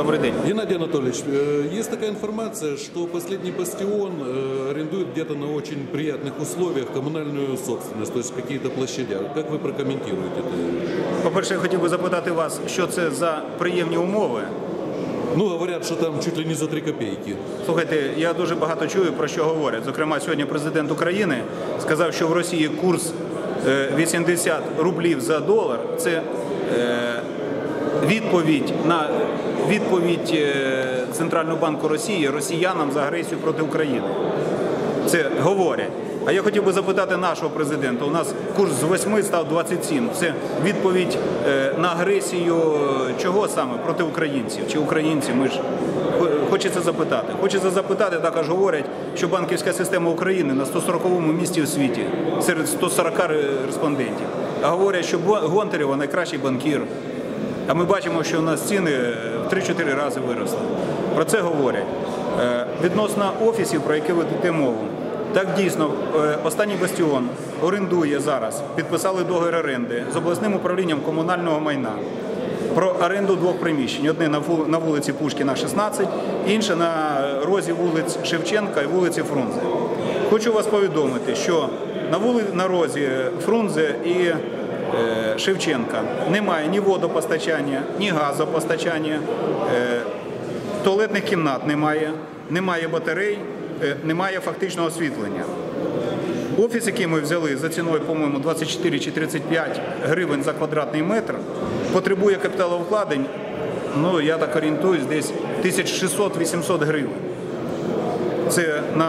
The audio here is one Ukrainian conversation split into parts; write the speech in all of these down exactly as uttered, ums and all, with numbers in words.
Добрый день. Геннадий Анатольевич, э, есть такая информация, что последний бастион э, арендует где-то на очень приятных условиях коммунальную собственность, то есть какие-то площади. Как вы прокомментируете это? По-перше, я хотів би запитати вас, що це за приємні умови? Ну, говорят, что там чуть ли не за три копейки. Слухайте, я дуже багато чую, про що говорять. Зокрема, сьогодні президент України сказав, що в Росії курс е, вісімдесят рублів за долар – це е, відповідь на відповідь е, Центрального банку Росії росіянам за агресію проти України. Це говорять. А я хотів би запитати нашого президента. У нас курс з восьми став двадцять сім. Це відповідь е, на агресію чого саме? Проти українців чи українців? Ми ж хочеться запитати. Хочеться запитати, також говорять, що банківська система України на сто сороковому місці у світі серед ста сорока респондентів. А говорять, що Гонтарева найкращий банкір. А ми бачимо, що у нас ціни в три-чотири рази виросли. Про це говорять. Е, відносно офісів, про які ви ведете мову. Так, дійсно, останній бастіон орендує зараз, підписали договір оренди з обласним управлінням комунального майна про оренду двох приміщень. Одне на вулиці Пушкіна, шістнадцять, інше на розі вулиць Шевченка і вулиці Фрунзе. Хочу вас повідомити, що на, вули... на розі Фрунзе і е, Шевченка немає ні водопостачання, ні газопостачання, е, туалетних кімнат немає, немає батарей, немає фактичного освітлення. Офіс, який ми взяли за ціною, по-моєму, двадцять чотири чи тридцять п'ять гривень за квадратний метр, потребує капіталовкладень, ну, я так орієнтуюсь, десь тисяч шістсот - вісімсот гривень. Це на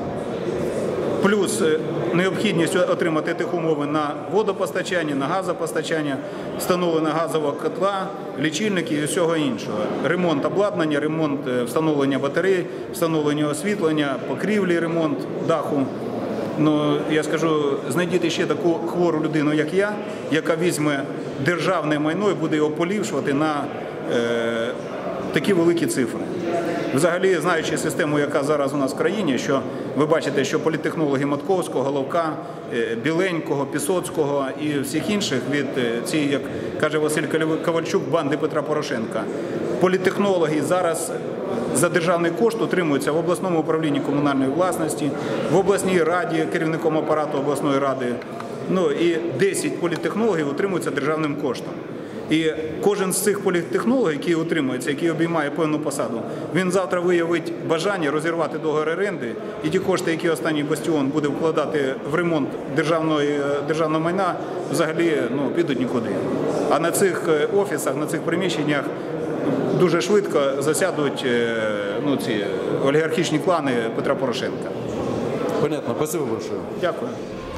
плюс необхідність отримати тих умови на водопостачання, на газопостачання, встановлення газового котла, лічильники і всього іншого. Ремонт обладнання, ремонт встановлення батарей, встановлення освітлення, покрівлі, ремонт даху. Ну, я скажу, знайдіть ще таку хвору людину, як я, яка візьме державне майно і буде його поліпшувати на е, такі великі цифри. Взагалі, знаючи систему, яка зараз у нас в країні, що ви бачите, що політтехнологи Матковського, Головка, Біленького, Пісоцького і всіх інших від цієї, як каже Василь Ковальчук, банди Петра Порошенка, політтехнологи зараз за державний кошт утримуються в обласному управлінні комунальної власності, в обласній раді, керівником апарату обласної ради, ну і десять політтехнологів утримуються державним коштом. І кожен з цих політтехнологів, який утримується, який обіймає певну посаду, він завтра виявить бажання розірвати договір оренди, і ті кошти, які останній бастіон буде вкладати в ремонт державного, державного майна, взагалі ну, підуть нікуди. А на цих офісах, на цих приміщеннях дуже швидко засядуть ну, ці олігархічні клани Петра Порошенка. Понятно, спасибо большое. Дякую.